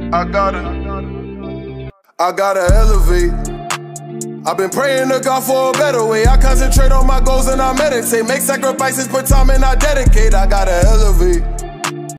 I gotta elevate. I've been praying to God for a better way. I concentrate on my goals and I meditate. Make sacrifices, put time and I dedicate. I gotta elevate.